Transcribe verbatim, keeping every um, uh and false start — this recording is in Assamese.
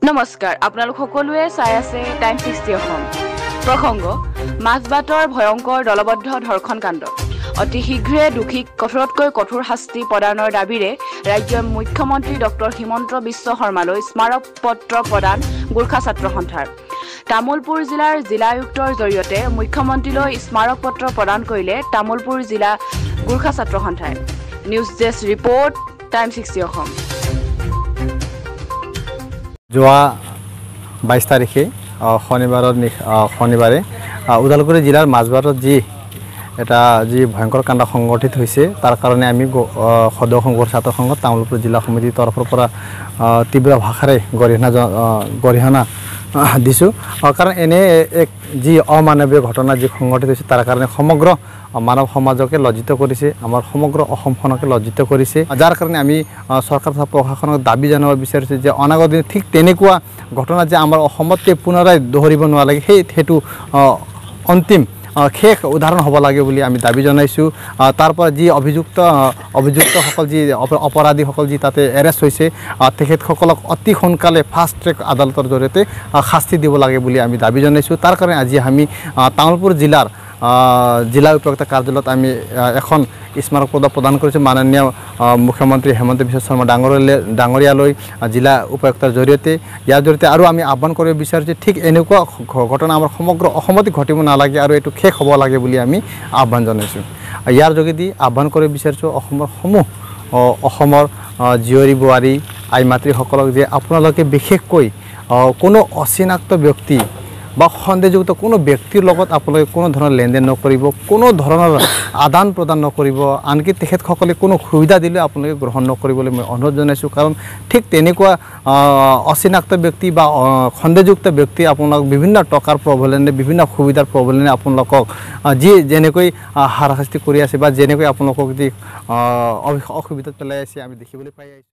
নমস্কাৰ আপোনালোক সকলোৱে চাই আছে টাইম ছিক্সটি অসম প্ৰসংগ মাজবাটৰ ভয়ংকৰ দলবদ্ধ ধৰ্ষণ কাণ্ড অতি শীঘ্ৰে দোষীক কঠোৰতকৈ কঠোৰ শাস্তি প্ৰদানৰ দাবীৰে ৰাজ্যৰ মুখ্যমন্ত্ৰী ডক্টৰ হিমন্ত বিশ্ব শৰ্মালৈ স্মাৰক পত্ৰ প্ৰদান গোৰ্খা ছাত্ৰ সন্থাৰ তামুলপুৰ জিলাৰ জিলা আয়ুক্তৰ জৰিয়তে মুখ্যমন্ত্ৰীলৈ স্মাৰক পত্ৰ প্ৰদান কৰিলে তামুলপুৰ জিলা গোৰ্খা ছাত্ৰ সন্থাই news desk report time sixty Assam যোৱা বাইছ তাৰিখে শনিবাৰৰ শনিবাৰে ওদালগুৰি জিলাৰ মাজবাটত যি এটা যি ভয়ংকৰ কাণ্ড সংঘটিত হৈছে তাৰ কাৰণে আমি সদৌ সংঘৰ ছাত্ৰ সংঘ তামুলপুৰ জিলা সমিতিৰ তৰফৰ পৰা তীব্ৰ ভাষাৰে গৰিহণা গৰিহণা দিছোঁ কাৰণ এনে এক যি অমানৱীয় ঘটনা যি সংঘটিত হৈছে তাৰ কাৰণে সমগ্ৰ মানৱ সমাজকে লজ্জিত কৰিছে আমাৰ সমগ্ৰ অসমখনকে লজ্জিত কৰিছে যাৰ কাৰণে আমি চৰকাৰ তথা প্ৰশাসনক দাবী জনাব বিচাৰিছোঁ যে অনাগত দিন ঠিক তেনেকুৱা ঘটনা যে আমাৰ অসমতে পুনৰাই দোহৰিব নালাগে সেই সেইটো অন্তিম শেষ উদাহৰণ হ'ব লাগে বুলি আমি দাবী জনাইছোঁ তাৰ পৰা যি অভিযুক্ত অভিযুক্তসকল যি অপৰাধীসকল যি তাতে এৰেষ্ট হৈছে তেখেতসকলক অতি সোনকালে ফাষ্ট ট্ৰেক আদালতৰ জৰিয়তে শাস্তি দিব লাগে বুলি আমি দাবী জনাইছোঁ তাৰ কাৰণে আজি আমি তামুলপুৰ জিলাৰ জিলা উপায়ুক্ত কাৰ্যালয়ত আমি এখন স্মাৰক পত্ৰ প্ৰদান কৰিছোঁ মাননীয় মুখ্যমন্ত্ৰী হিমন্ত বিশ্ব শৰ্মা ডাঙৰীয়ালৈ ডাঙৰীয়ালৈ জিলা উপায়ুক্তৰ জৰিয়তে ইয়াৰ জৰিয়তে আৰু আমি আহ্বান কৰিব বিচাৰিছোঁ ঠিক এনেকুৱা ঘটনা আমাৰ সমগ্ৰ অসমতে ঘটিব নালাগে আৰু এইটো শেষ হ'ব লাগে বুলি আমি আহ্বান জনাইছোঁ ইয়াৰ যোগেদি আহ্বান কৰিব বিচাৰিছোঁ অসমৰ সমূহ অসমৰ জীয়ৰী বোৱাৰী আই মাতৃসকলক যে আপোনালোকে বিশেষকৈ কোনো অচিনাক্ত ব্যক্তি বা সন্দেহযুক্ত কোনো ব্যক্তিৰ লগত আপোনালোকে কোনো ধৰণৰ লেনদেন নকৰিব কোনো ধৰণৰ আদান প্ৰদান নকৰিব আনকি তেখেতসকলে কোনো সুবিধা দিলে আপোনালোকে গ্ৰহণ নকৰিবলৈ মই অনুৰোধ জনাইছোঁ কাৰণ ঠিক তেনেকুৱা অচিনাক্ত ব্যক্তি বা সন্দেহযুক্ত ব্যক্তি আপোনালোক বিভিন্ন টকাৰ প্ৰবলেনে বিভিন্ন সুবিধাৰ প্ৰবলেনে আপোনালোকক যি যেনেকৈ হাৰাশাস্তি কৰি আছে বা যেনেকৈ আপোনালোকক যি অসুবিধাত পেলাই আছে আমি দেখিবলৈ পাই আহিছোঁ।